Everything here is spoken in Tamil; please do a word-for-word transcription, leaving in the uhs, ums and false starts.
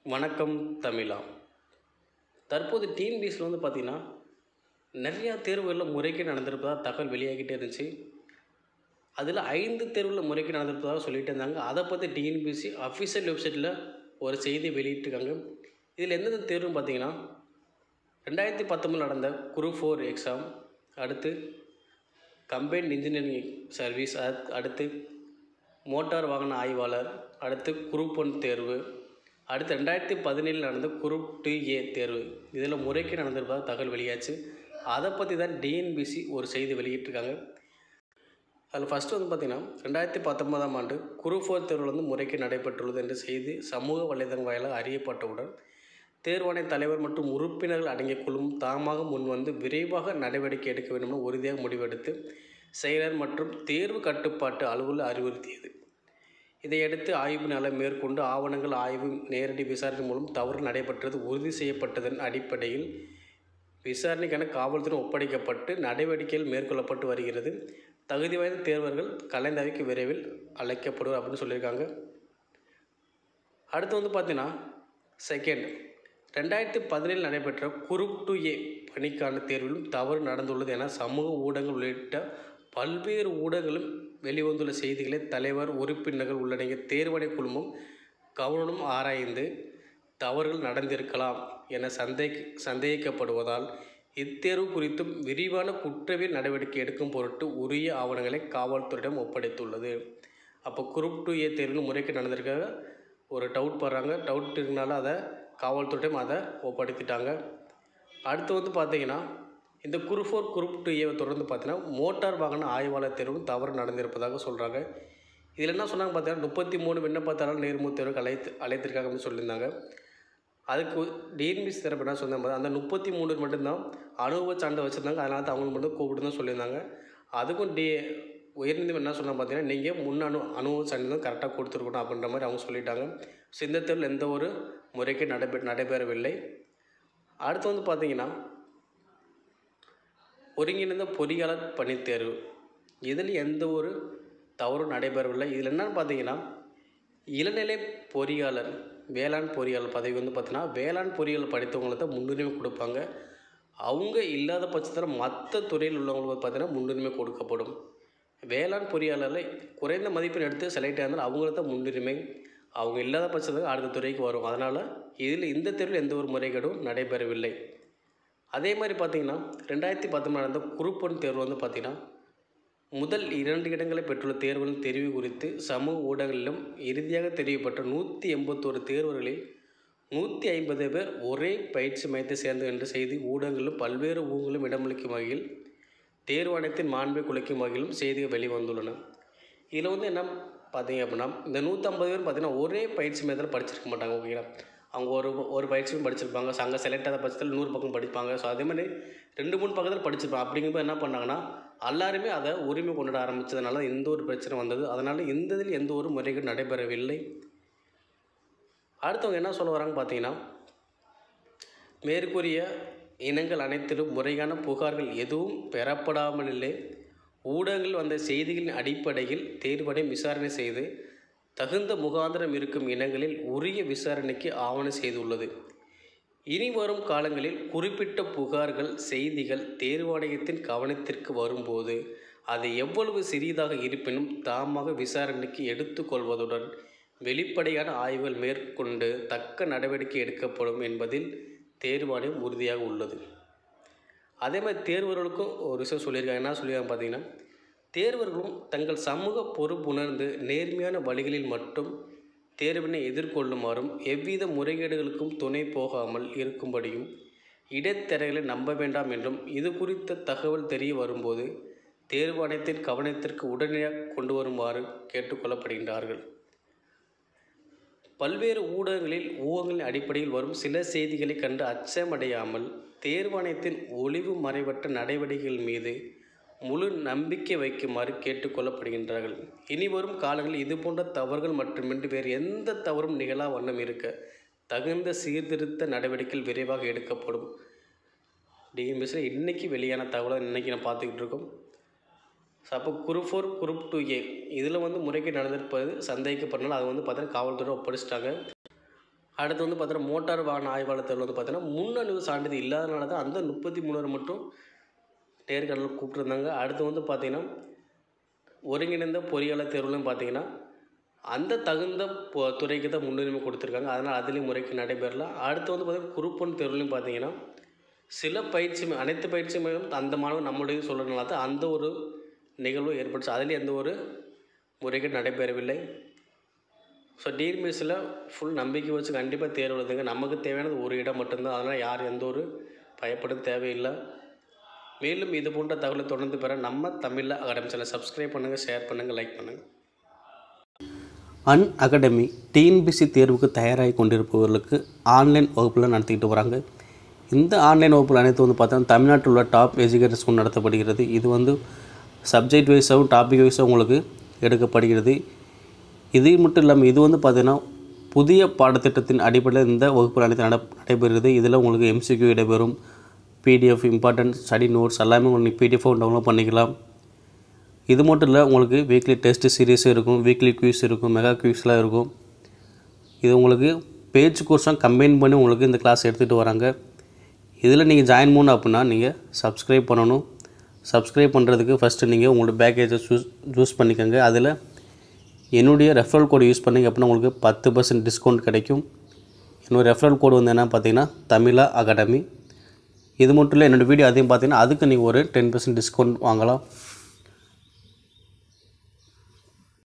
வணக்கம் தமிழா. தற்போது டிஎன்பிஎஸ்சியில் வந்து பார்த்திங்கன்னா நிறையா தேர்வுகளில் முறைகேடு நடந்திருப்பதாக தகவல் வெளியாகிட்டே இருந்துச்சு. அதில் ஐந்து தேர்வுகளில் முறைகேடு நடந்திருப்பதாக சொல்லிகிட்டே இருந்தாங்க. அதை பற்றி டிஎன்பிஎஸ்சி அஃபிஷியல் வெப்சைட்டில் ஒரு செய்தி வெளியிட்டிருக்காங்க. இதில் எந்தெந்த தேர்வுன்னு பார்த்தீங்கன்னா ரெண்டாயிரத்தி பத்தொம்பதில் நடந்த குரூப் ஃபோர் எக்ஸாம், அடுத்து கம்பைன்ட் இன்ஜினியரிங் சர்வீஸ், அடுத்து மோட்டார் வாகன ஆய்வாளர், அடுத்து குரூப் ஒன் தேர்வு, அடுத்து ரெண்டாயிரத்தி பதினேழில் நடந்த குரூப் டூ ஏ தேர்வு. இதில் முறைகேடு நடந்திருப்பதாக தகவல் வெளியாச்சு. அதை பற்றி தான் டிஎன்பிஎஸ்சி ஒரு செய்தி வெளியிட்டிருக்காங்க. அதில் ஃபஸ்ட்டு வந்து பார்த்திங்கன்னா ரெண்டாயிரத்தி பத்தொன்பதாம் ஆண்டு குரூப் ஃபோர் தேர்வில் வந்து முறைகேடு நடைபெற்றுள்ளது என்ற செய்தி சமூக வலைதளம் வாயிலாக அறியப்பட்டவுடன் தேர்வாணைய தலைவர் மற்றும் உறுப்பினர்கள் அடங்கிய குழுவும் தாமாக முன்வந்து விரைவாக நடவடிக்கை எடுக்க வேண்டும் என உறுதியாக முடிவெடுத்து செயலர் மற்றும் தேர்வு கட்டுப்பாட்டு அலுவலர் அறிவுறுத்தியது. இதையடுத்து ஆய்வு நல மேற்கொண்டு ஆவணங்கள் ஆய்வு நேரடி விசாரணை மூலம் தவறு நடைபெற்றது உறுதி செய்யப்பட்டதன் அடிப்படையில் விசாரணைக்கான காவல்துறை ஒப்படைக்கப்பட்டு நடவடிக்கைகள் மேற்கொள்ளப்பட்டு வருகிறது. தகுதி வாய்ந்த தேர்வர்கள் கலந்தாய்வுக்கு விரைவில் அழைக்கப்படுவார் அப்படின்னு சொல்லியிருக்காங்க. அடுத்து வந்து பார்த்தீங்கன்னா செகண்ட் ரெண்டாயிரத்தி பதினேழில் நடைபெற்ற குரூப் டூ ஏ பணிக்கான தேர்விலும் தவறு நடந்துள்ளது என சமூக ஊடகங்கள் உள்ளிட்ட பல்வேறு ஊடகங்களும் வெளிவந்துள்ள செய்திகளை தலைவர் உறுப்பினர்கள் உள்ளடங்கிய தேர்வாணைய குழுமம் கவனம் ஆராய்ந்து தவறுகள் நடந்திருக்கலாம் என சந்தேக சந்தேகிக்கப்படுவதால் இத்தேர்வு குறித்தும் விரிவான குற்றவியல் நடவடிக்கை எடுக்கும் பொருட்டு உரிய ஆவணங்களை காவல்துறையிடம் ஒப்படைத்துள்ளது. அப்போ குரூப் டூ ஏ தேர்வில் முறைகேடு நடந்திருக்காக ஒரு டவுட் படுறாங்க. டவுட் இருந்தாலும் அதை காவல்துறையிடம் அதை ஒப்படைத்திட்டாங்க. அடுத்து வந்து பார்த்திங்கன்னா இந்த குரூப் ஃபோர் குரூப் டூ ஏவை தொடர்ந்து பார்த்தீங்கன்னா மோட்டார் வாகன ஆய்வாளர் தேர்வும் தவறு நடந்திருப்பதாக சொல்கிறாங்க. இதில் என்ன சொன்னாங்க பார்த்தீங்கன்னா முப்பத்தி மூணு விண்ணப்பத்தாளர் நேர்முக தேர்வுக்கு அழைத்து அழைத்திருக்காங்க அப்படின்னு சொல்லியிருந்தாங்க. அதுக்கு டிஎன்பிஎஸ்சி தரப்பு என்ன சொன்னாங்க, அந்த முப்பத்தி மூணு மட்டும்தான் அனுபவ சான்றிதழ் வச்சுருந்தாங்க, அதனால தான் அவங்களுக்கு மட்டும் கூப்பிட்டு தான் சொல்லியிருந்தாங்க. அதுக்கும் டி உயர்நீதிமன்றம் என்ன சொன்னாங்க பார்த்தீங்கன்னா நீங்கள் முன் அனு அனுபவ சான்றிதழ் கரெக்டாக கொடுத்துருக்கணும் அப்படின்ற மாதிரி அவங்க சொல்லிட்டாங்க. ஸோ இந்த தேர்வில் எந்த ஒரு முறைக்கு நடைபெ நடைபெறவில்லை. அடுத்து வந்து பார்த்திங்கன்னா ஒருங்கிணைந்த பொறியாளர் பணித்தேர்வு, இதில் எந்த ஒரு தவறும் நடைபெறவில்லை. இதில் என்னென்னு பார்த்தீங்கன்னா இளநிலை பொறியாளர் வேளாண் பொறியாளர் பதவி வந்து பார்த்திங்கன்னா வேளாண் பொறியாளர் படித்தவங்களை தான் முன்னுரிமை கொடுப்பாங்க. அவங்க இல்லாத பட்சத்தில் மற்ற துறையில் உள்ளவங்களுக்கு பார்த்திங்கன்னா முன்னுரிமை கொடுக்கப்படும். வேளாண் பொறியாளரில் குறைந்த மதிப்பெண் எடுத்து செலக்ட் ஆனாலும் அவங்களுக்கு தான் முன்னுரிமை. அவங்க இல்லாத பட்சத்தில் அடுத்த துறைக்கு வரும். அதனால் இதில் இந்த தேர்வில் எந்த ஒரு முறைகேடும் நடைபெறவில்லை. அதே மாதிரி பார்த்திங்கன்னா ரெண்டாயிரத்தி பத்தொன்பது நடந்த குரூப் ஒன் தேர்வு வந்து பார்த்திங்கன்னா முதல் இரண்டு இடங்களை பெற்றுள்ள தேர்வுகளின் தெரிவு குறித்து சமூக ஊடகங்களிலும் இறுதியாக தெரிவிக்கப்பட்ட நூற்றி எண்பத்தோரு தேர்வர்களில் நூற்றி ஐம்பது பேர் ஒரே பயிற்சி மையத்தை சேர்ந்தது என்ற செய்தி ஊடகங்களிலும் பல்வேறு ஊர்களும் இடமளிக்கும் வகையில் தேர்வாணையத்தின் மாண்பை குலைக்கும் வகையிலும் செய்திகள் வெளிவந்துள்ளன. இதில் வந்து என்ன பார்த்தீங்க அப்படின்னா இந்த நூற்றம்பது பேர் பார்த்திங்கன்னா ஒரே பயிற்சி மையத்தில் படிச்சிருக்க மாட்டாங்க. ஓகேங்களா, அவங்க ஒரு ஒரு பயிற்சியும் படிச்சிருப்பாங்க. அங்கே செலக்ட் ஆகிற பட்சத்தில் நூறு பக்கம் படிப்பாங்க. ஸோ அதே மாதிரி ரெண்டு மூணு பக்கத்தில் படிச்சிருப்பாங்க. அப்படிங்கும்போது என்ன பண்ணாங்கன்னா எல்லாருமே அதை உரிமை கொண்டாட ஆரம்பித்ததுனால எந்த ஒரு பிரச்சனை வந்தது. அதனால் இந்த இதில் எந்த ஒரு முறைகேடும் நடைபெறவில்லை. அடுத்தவங்க என்ன சொல்ல வராங்க பார்த்தீங்கன்னா மேற்கூறிய இனங்கள் அனைத்திலும் முறையான புகார்கள் எதுவும் பெறப்படாமல் இல்லை. ஊடகங்கள் வந்த செய்திகளின் அடிப்படையில் தேர்வாணையம் விசாரணை செய்து தகுந்த முகாந்திரம் இருக்கும் இனங்களில் உரிய விசாரணைக்கு ஆவணம் செய்துள்ளது. இனி வரும் காலங்களில் குறிப்பிட்ட புகார்கள் செய்திகள் தேர்வாணையத்தின் கவனத்திற்கு வரும்போது அது எவ்வளவு சிறியதாக இருப்பினும் தாமாக விசாரணைக்கு எடுத்துக்கொள்வதுடன் வெளிப்படையான ஆய்வுகள் மேற்கொண்டு தக்க நடவடிக்கை எடுக்கப்படும் என்பதில் தேர்வாணையம் உறுதியாக உள்ளது. அதே மாதிரி தேர்வர்களுக்கும் ஒரு விஷயம் சொல்லியிருக்காங்க. என்ன சொல்லியிருக்காங்க பார்த்தீங்கன்னா தேர்வர்களும் தங்கள் சமூக பொறுப்புணர்ந்து நேர்மையான வழிகளில் மட்டும் தேர்வினை எதிர்கொள்ளுமாறும் எவ்வித முறைகேடுகளுக்கும் துணை போகாமல் இருக்கும்படியும் இடைத்தரகளை நம்ப வேண்டாம் என்றும் இது குறித்த தகவல் தெரிய வரும்போது தேர்வாணையத்தின் கவனத்திற்கு உடனடியாக கொண்டு வருமாறு கேட்டுக்கொள்ளப்படுகின்றார்கள். பல்வேறு ஊடகங்களில் ஊகங்களின் அடிப்படையில் வரும் சில செய்திகளை கண்டு அச்சமடையாமல் தேர்வாணையத்தின் ஒளிவு மறைவற்ற நடவடிக்கைகள் மீது முழு நம்பிக்கை வைக்குமாறு கேட்டுக்கொள்ளப்படுகின்றார்கள். இனி வரும் காலங்களில் இது போன்ற தவறுகள் மட்டுமின்றி வேறு எந்த தவறும் நிகழா வண்ணம் இருக்க தகுந்த சீர்திருத்த நடவடிக்கைகள் விரைவாக எடுக்கப்படும். டிஎன்பிஎஸ்சியில் இன்றைக்கி வெளியான தகவலை இன்றைக்கி நான் பார்த்துக்கிட்டு இருக்கோம். ஸோ அப்போ group four group two A இதில் வந்து முறைகேடு நடந்திருப்பது சந்தேகிக்கப்படனால அதை வந்து பார்த்தீங்கன்னா காவல்துறை ஒப்படைச்சிட்டாங்க. அடுத்து வந்து பார்த்தீங்கன்னா மோட்டார் வாகன ஆய்வாளர் தேர்வில் வந்து பார்த்தீங்கன்னா முன்னறிவு சான்றிதழ் இல்லாதனால தான் அந்த முப்பத்தி மூணு பேர் மட்டும் நேர்காணல் கூப்பிட்டுருந்தாங்க. அடுத்து வந்து பார்த்திங்கன்னா ஒருங்கிணைந்த பொறியாளர் தேர்வுலையும் பார்த்திங்கன்னா அந்த தகுந்த பொ துறைக்கு தான் முன்னுரிமை கொடுத்துருக்காங்க. அதனால் அதுலேயும் முறைக்கு நடைபெறலாம். அடுத்து வந்து பார்த்திங்கன்னா குரூப் ஒன் தேர்வுலையும் பார்த்திங்கன்னா சில பயிற்சி அனைத்து பயிற்சி மையம் அந்த மாணவன் நம்முடைய சொல்கிறதுனால தான் அந்த ஒரு நிகழ்வு ஏற்பட்டுச்சு. அதுலேயும் எந்த ஒரு முறைக்கு நடைபெறவில்லை. ஸோ டிஎன்பிஎஸ்சியில் ஃபுல் நம்பிக்கை வச்சு கண்டிப்பாக தேர்வு எழுதுங்க. நமக்கு தேவையானது ஒரு இடம் மட்டும்தான். அதனால் யார் எந்த ஒரு பயப்பட தேவையில்லை. மேலும் இது போன்ற தகவலை தொடர்ந்து பெற நம்ம தமிழில் அகாடமி சேனலை சப்ஸ்கிரைப் பண்ணுங்கள், ஷேர் பண்ணுங்கள், லைக் பண்ணுங்கள். அன் அகாடமி டிஎன்பிஎஸ்சி தேர்வுக்கு தயாராகி கொண்டிருப்பவர்களுக்கு ஆன்லைன் வகுப்பில் நடத்திக்கிட்டு வராங்க. இந்த ஆன்லைன் வகுப்பில் அனைத்து வந்து பார்த்தோன்னா தமிழ்நாட்டில் உள்ள டாப் எஜுகேட்டர்ஸ் கொண்டு நடத்தப்படுகிறது. இது வந்து சப்ஜெக்ட் வைஸாகவும் டாபிக் வைஸாகவும் உங்களுக்கு எடுக்கப்படுகிறது. இது மட்டும் இல்லாமல் இது வந்து பார்த்திங்கன்னா புதிய பாடத்திட்டத்தின் அடிப்படையில் இந்த வகுப்பில் அனைத்து நட நடைபெறுகிறது. இதில் உங்களுக்கு எம்சிக்யூ இடம்பெறும், பிடிஎஃப் இம்பார்ட்டன்ட் ஸ்டடி நோட்ஸ் எல்லாமே உங்களுக்கு பிடிஎஃபாக டவுன்லோட் பண்ணிக்கலாம். இது மட்டும் இல்லை, உங்களுக்கு வீக்லி டெஸ்ட் சீரீஸும் இருக்கும், வீக்லி குவிஸ் இருக்கும், மெகா குவிஸ்லாம் இருக்கும். இது உங்களுக்கு பேஜ் கோர்ஸாக கம்பைன் பண்ணி உங்களுக்கு இந்த கிளாஸ் எடுத்துகிட்டு வராங்க. இதில் நீங்கள் ஜாயின் பண்ணணும் அப்படின்னா நீங்கள் சப்ஸ்கிரைப் பண்ணணும். சப்ஸ்கிரைப் பண்ணுறதுக்கு ஃபஸ்ட்டு நீங்கள் உங்களோட பேக்கேஜை சூஸ் சூஸ் பண்ணிக்கோங்க. அதில் என்னுடைய ரெஃபரல் கோடு யூஸ் பண்ணிங்க அப்படின்னா உங்களுக்கு பத்து பர்சன்ட் டிஸ்கவுண்ட் கிடைக்கும். என்னோடய ரெஃபரல் கோடு வந்து என்ன பார்த்தீங்கன்னா தமிழா அகாடமி. இது மட்டும் இல்லை, என்னோடய வீடியோ அதையும் பார்த்தீங்கன்னா அதுக்கு நீங்கள் ஒரு டென் பர்சன்ட் டிஸ்கவுண்ட் வாங்கலாம்.